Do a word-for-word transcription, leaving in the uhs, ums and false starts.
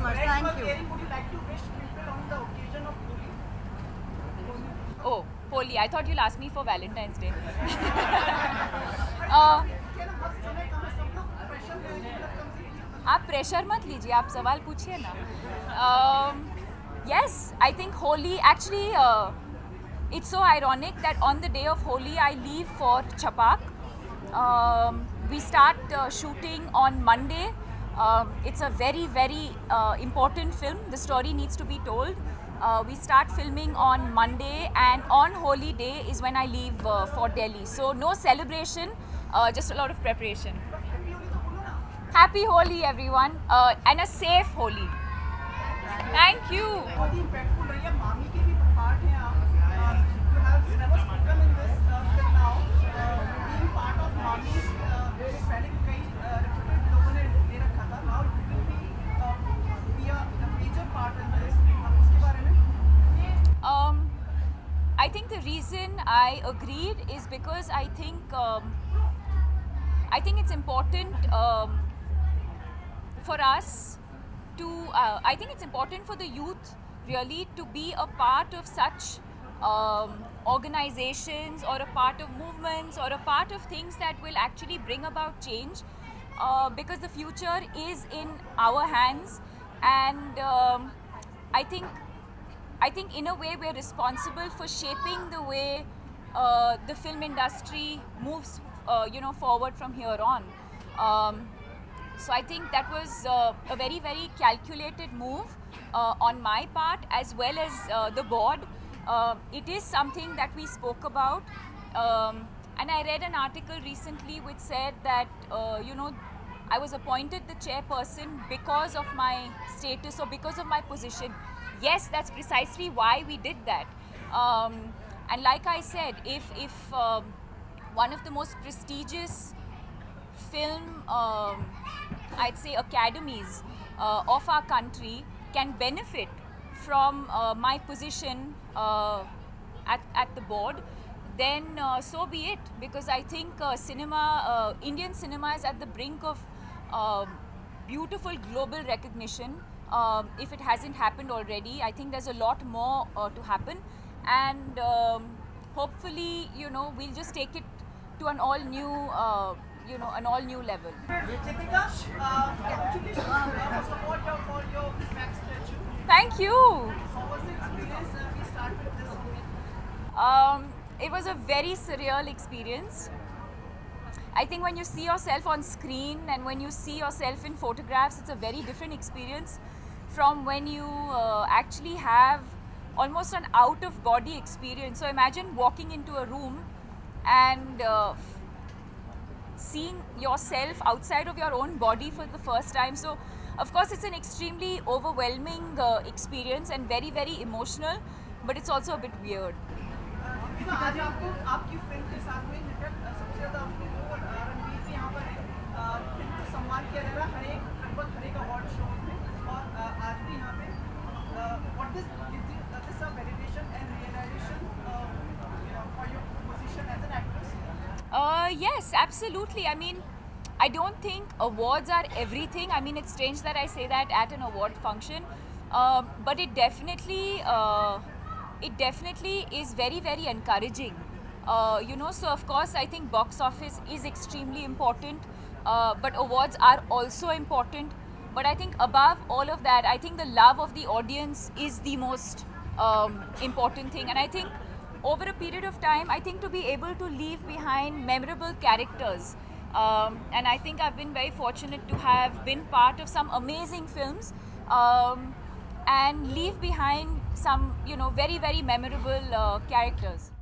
much. Thank you. Would you like to wish people on the occasion of Holi? Oh, Holi. I thought you'll ask me for Valentine's Day. uh, आप pressure मत लीजिए, आप सवाल पूछिए ना. Yes, I think Holi, actually, uh, it's so ironic that on the day of Holi, I leave for Chapak. Um, we start uh, shooting on Monday. Um, it's a very, very uh, important film. The story needs to be told. Uh, we start filming on Monday, and on Holi day is when I leave uh, for Delhi. So no celebration, uh, just a lot of preparation. Happy Holi, everyone, uh, and a safe Holi. Thank you. बहुत ही impactful रही है. मामी की भी part है आप. You have never spoken in this till now. Being part of मामी पहले कई reputed लोगों ने ले रखा था. Now you will be be a major part in this. उसके बारे में? Um, I think the reason I agreed is because I think um, I think it's important um, for us. To, uh, I think it's important for the youth really to be a part of such um, organizations or a part of movements or a part of things that will actually bring about change, uh, because the future is in our hands, and um, I think I think in a way we're responsible for shaping the way uh, the film industry moves uh, you know forward from here on. Um, So I think that was uh, a very, very calculated move uh, on my part, as well as uh, the board. Uh, it is something that we spoke about, um, and I read an article recently which said that uh, you know I was appointed the chairperson because of my status or because of my position. Yes, that's precisely why we did that. Um, and like I said, if if um, one of the most prestigious film um, I'd say academies uh, of our country can benefit from uh, my position uh, at, at the board, then uh, so be it, because I think uh, cinema, uh, Indian cinema is at the brink of uh, beautiful global recognition. Uh, if it hasn't happened already, I think there's a lot more uh, to happen, and um, hopefully, you know, we'll just take it to an all new uh, you know, an all new level. Deepika, uh, congratulations uh, support your, for your back statue. Thank you. How was the experience? Uh, we start with this movie. Um, it was a very surreal experience. I think when you see yourself on screen and when you see yourself in photographs, it's a very different experience from when you uh, actually have almost an out-of-body experience. So imagine walking into a room and uh, seeing yourself outside of your own body for the first time. So of course it's an extremely overwhelming uh, experience and very, very emotional, but it's also a bit weird. आज आपको आपकी film के साथ में सबसे ज़्यादा आपको रणवीर के यहाँ पर फिल्म को सम्मान किया जा रहा है हर एक लगभग हर एक अवार्ड शो में, और आज भी यहाँ पे what this this is a validation and realization for your position as an actress. Uh, yes, absolutely. I mean, I don't think awards are everything. I mean, it's strange that I say that at an award function, uh, but it definitely, uh, it definitely is very, very encouraging. Uh, you know, so of course, I think box office is extremely important, uh, but awards are also important. But I think above all of that, I think the love of the audience is the most um, important thing, and I think over a period of time, I think to be able to leave behind memorable characters, um, and I think I've been very fortunate to have been part of some amazing films um, and leave behind some, you know, very, very memorable uh, characters.